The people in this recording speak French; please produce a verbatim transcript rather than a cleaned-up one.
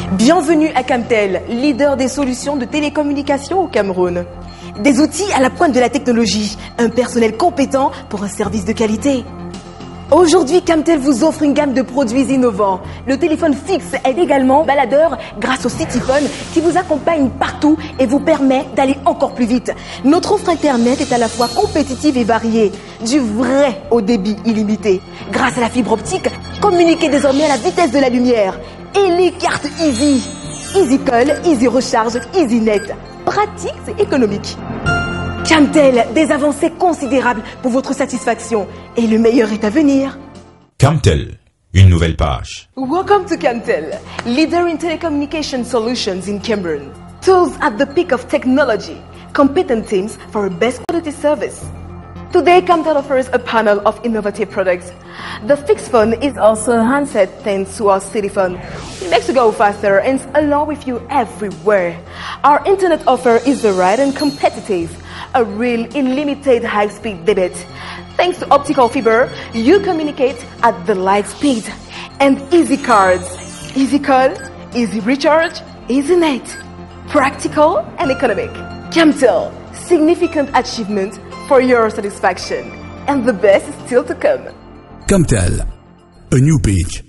Bienvenue à Camtel, leader des solutions de télécommunications au Cameroun. Des outils à la pointe de la technologie, un personnel compétent pour un service de qualité. Aujourd'hui, Camtel vous offre une gamme de produits innovants. Le téléphone fixe est également baladeur grâce au CityPhone qui vous accompagne partout et vous permet d'aller encore plus vite. Notre offre Internet est à la fois compétitive et variée. Du vrai au débit illimité. Grâce à la fibre optique, communiquez désormais à la vitesse de la lumière. Et les cartes Easy. Easy Call, Easy Recharge, Easy Net. Pratique et économique. Camtel, des avancées considérables pour votre satisfaction. Et le meilleur est à venir. Camtel, une nouvelle page. Welcome to Camtel, leader in telecommunication solutions in Cameroon. Tools at the peak of technology, competent teams for a best quality service. Today, Camtel offers a panel of innovative products. The fixed phone is also a handset thanks to our CityPhone. It makes you go faster and it's along with you everywhere. Our internet offer is varied and competitive. A real unlimited high-speed debit. Thanks to optical fiber, you communicate at the light speed. And easy cards. Easy call, easy recharge, easy net. Practical and economic. Camtel, significant achievement for your satisfaction. And the best is still to come. Camtel, a new page.